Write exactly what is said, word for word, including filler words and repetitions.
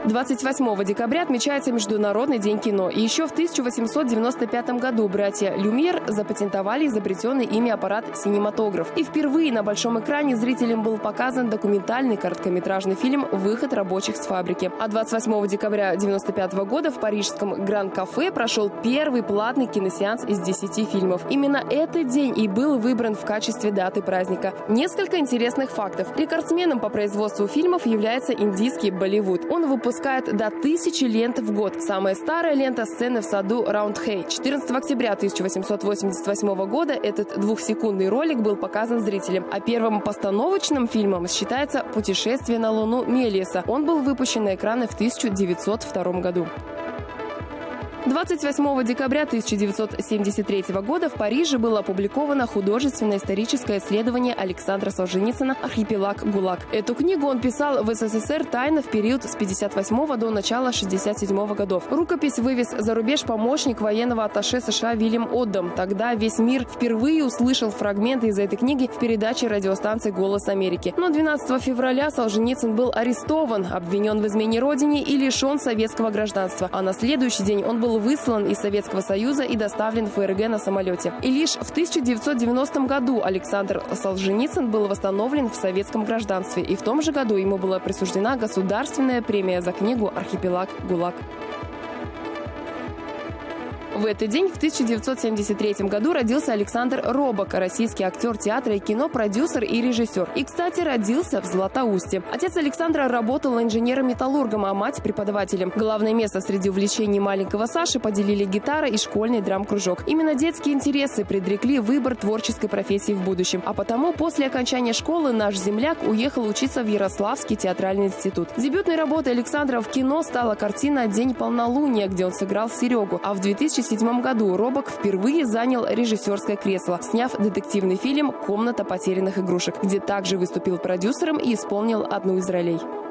двадцать восьмого декабря отмечается Международный день кино. И еще в тысяча восемьсот девяносто пятом году братья Люмьер запатентовали изобретенный ими аппарат «Синематограф». И впервые на большом экране зрителям был показан документальный короткометражный фильм «Выход рабочих с фабрики». А двадцать восьмого декабря девяносто пятого года в парижском Гран-кафе прошел первый платный киносеанс из десяти фильмов. Именно этот день и был выбран в качестве даты праздника. Несколько интересных фактов. Рекордсменом по производству фильмов является индийский Болливуд. Он выпускает до тысячи лент в год. Самая старая лента — «Сцены в саду Раундхей». четырнадцатого октября тысяча восемьсот восемьдесят восьмого года этот двухсекундный ролик был показан зрителям. А первым постановочным фильмом считается «Путешествие на Луну» Мелиеса. Он был выпущен на экраны в тысяча девятьсот втором году. двадцать восьмого декабря тысяча девятьсот семьдесят третьего года в Париже было опубликовано художественно-историческое исследование Александра Солженицына «Архипелаг ГУЛАГ». Эту книгу он писал в СССР тайно в период с пятьдесят восьмого до начала шестьдесят седьмого годов. Рукопись вывез за рубеж помощник военного атташе США Вильям Оддам. Тогда весь мир впервые услышал фрагменты из этой книги в передаче радиостанции «Голос Америки». Но двенадцатого февраля Солженицын был арестован, обвинен в измене родине и лишен советского гражданства. А на следующий день он был выслан из Советского Союза и доставлен в ФРГ на самолете. И лишь в тысяча девятьсот девяностом году Александр Солженицын был восстановлен в советском гражданстве. И в том же году ему была присуждена государственная премия за книгу «Архипелаг ГУЛАГ». В этот день, в тысяча девятьсот семьдесят третьем году, родился Александр Робок, российский актер театра и кино, продюсер и режиссер. И, кстати, родился в Златоусте. Отец Александра работал инженером-металлургом, а мать – преподавателем. Главное место среди увлечений маленького Саши поделили гитара и школьный драм-кружок. Именно детские интересы предрекли выбор творческой профессии в будущем. А потому после окончания школы наш земляк уехал учиться в Ярославский театральный институт. Дебютной работой Александра в кино стала картина «День полнолуния», где он сыграл Серегу. А в две тысячи седьмом году Робок впервые занял режиссерское кресло, сняв детективный фильм «Комната потерянных игрушек», где также выступил продюсером и исполнил одну из ролей.